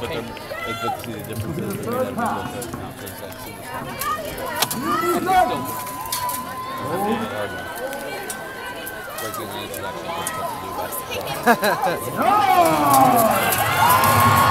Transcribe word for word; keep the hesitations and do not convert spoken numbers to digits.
but then it's good to see the differences between them and what the conference like super strong. Breaking the introduction, what to do basketball.